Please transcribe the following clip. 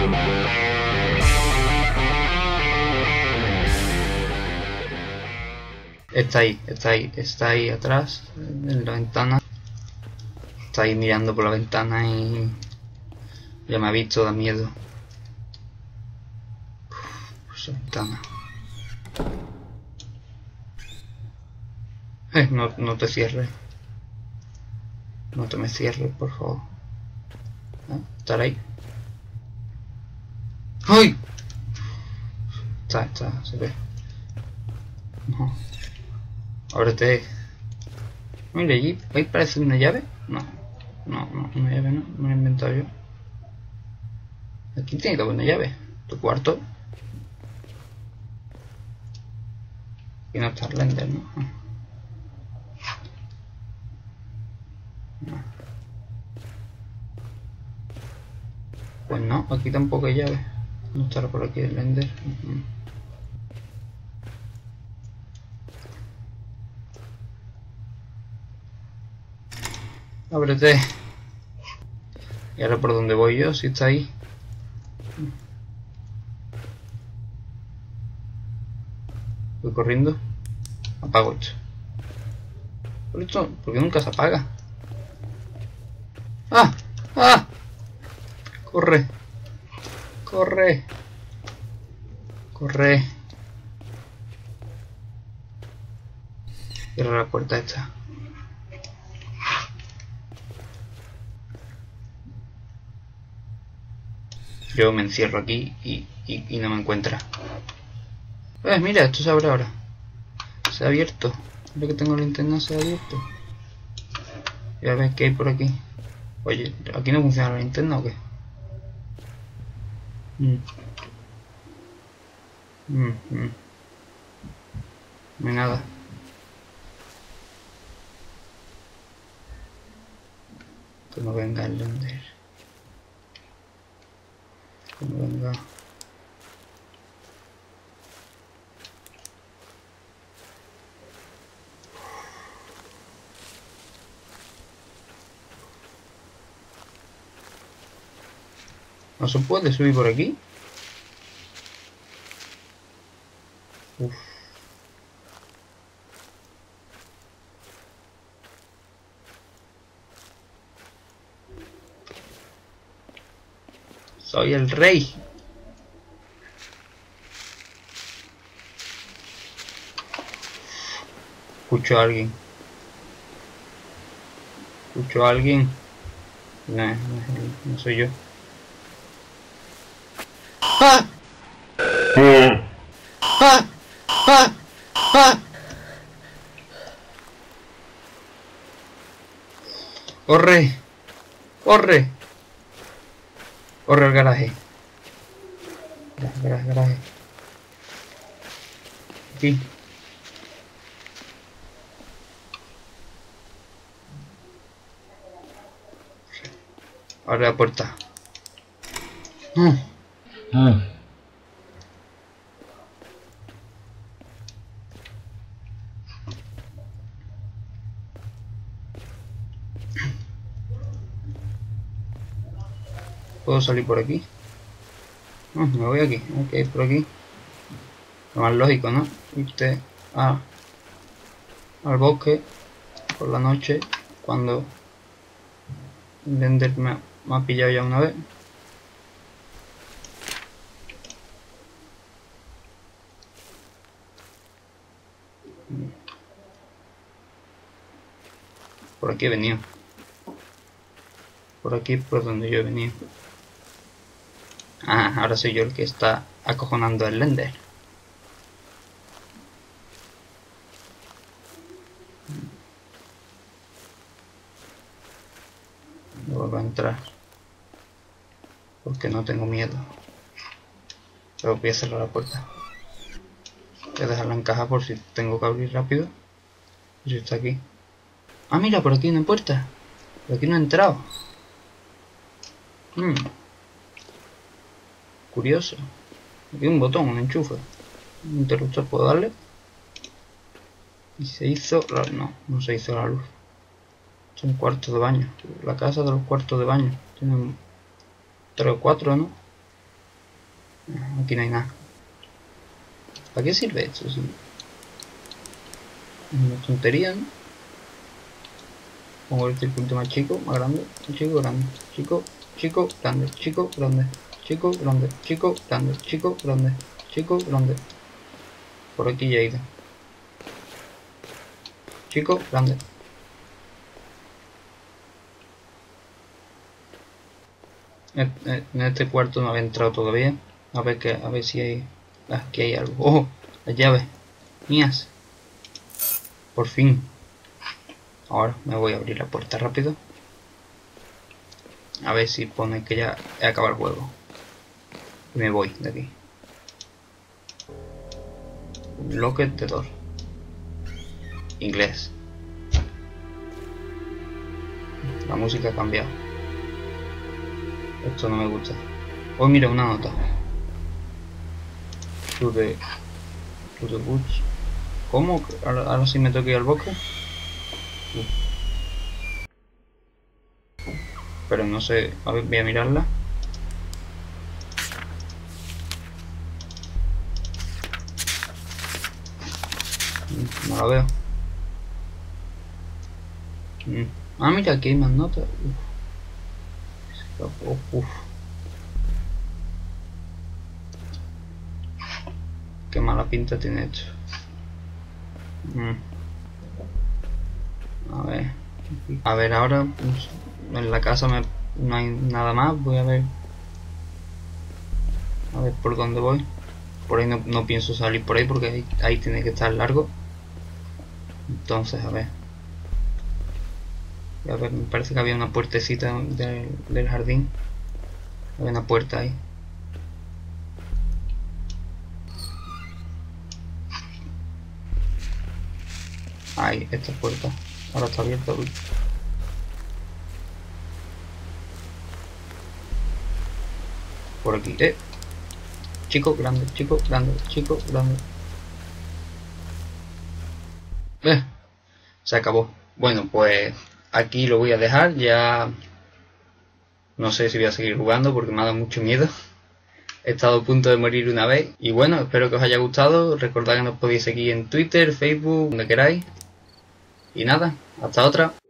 Está ahí atrás, en la ventana. Está ahí mirando por la ventana y ya me ha visto, da miedo. Por esa ventana. No te cierres. No te me cierres, por favor. Estar ahí. ¡Ay! Se ve. No. Ábrete. Mira, ahí parece una llave. No, una llave no, me lo he inventado yo. Aquí tiene que haber una llave. Tu cuarto. Y no está el Ender, ¿no? No. Pues no, aquí tampoco hay llave. No estará por aquí el Ender. Ábrete. Y ahora por dónde voy yo, si está ahí. Voy corriendo. Apago esto. ¿Por qué nunca se apaga? ¡Ah! ¡Ah! ¡Corre! ¡Corre! ¡Corre! Cierra la puerta esta. Yo me encierro aquí y no me encuentra. Mira, esto se abre ahora. Se ha abierto. Lo que tengo la linterna se ha abierto. Y a ver qué hay por aquí. Oye, ¿aquí no funciona la linterna o qué? No hay nada. Que no venga el Ender. Que no venga. ¿No se puede subir por aquí? Uf. Soy el rey. Escucho a alguien. Escucho a alguien. No soy yo. ¡Ah! ¡Ah! ¡Ah! ¡Ah! ¡Corre! ¡Corre! ¡Corre al garaje! Garaje. Aquí. Abre la puerta. ¿Puedo salir por aquí? Me voy aquí. Ok, por aquí. Lo más lógico, ¿no? Irte al bosque por la noche cuando el Ender me ha pillado ya una vez. Por aquí he venido. Por aquí por donde yo he venido. Ahora soy yo el que está acojonando al Ender. No vuelvo a entrar. Porque no tengo miedo. Pero voy a cerrar la puerta. Voy a dejarla en caja por si tengo que abrir rápido. Si está aquí. Mira, por aquí no hay puerta. Por aquí no he entrado. Curioso. Aquí hay un botón, un enchufe. Un interruptor, ¿puedo darle? Y se hizo... No se hizo la luz. Es un cuarto de baño. La casa de los cuartos de baño. Tienen 3 o 4, ¿no? Aquí no hay nada. ¿Para qué sirve esto? Sí. Es una tontería, ¿no? Pongo el circuito más chico, más grande, chico, grande, chico, chico, grande, chico, grande, chico, grande, chico, grande, chico, grande, chico, grande. Por aquí ya he ido. Chico, grande. En este cuarto no había entrado todavía. A ver si hay. Aquí hay algo. ¡Oh! Las llaves. Mías. Por fin. Ahora me voy a abrir la puerta rápido. A ver si pone que ya he acabado el juego. Y me voy de aquí. Locket the door. Inglés. La música ha cambiado. Esto no me gusta. Oh, mira, una nota. To the woods. ¿Cómo? Ahora sí me toca ir al bosque. Pero no sé. A ver, voy a mirarla. No la veo. Ah, mira, aquí hay más notas. Uf. Qué mala pinta tiene esto. A ver, ahora pues, en la casa no hay nada más. Voy a ver. A ver por dónde voy. Por ahí no pienso salir por ahí porque ahí tiene que estar largo. Entonces, a ver. A ver, me parece que había una puertecita del jardín. Había una puerta ahí. Ahí, esta puerta. Ahora está abierta. Uy. Por aquí. Chico, grande, chico, grande, chico, grande. Se acabó. Bueno, pues aquí lo voy a dejar. Ya no sé si voy a seguir jugando porque me ha dado mucho miedo. He estado a punto de morir una vez. Y bueno, espero que os haya gustado. Recordad que nos podéis seguir en Twitter, Facebook, donde queráis. Y nada, hasta otra.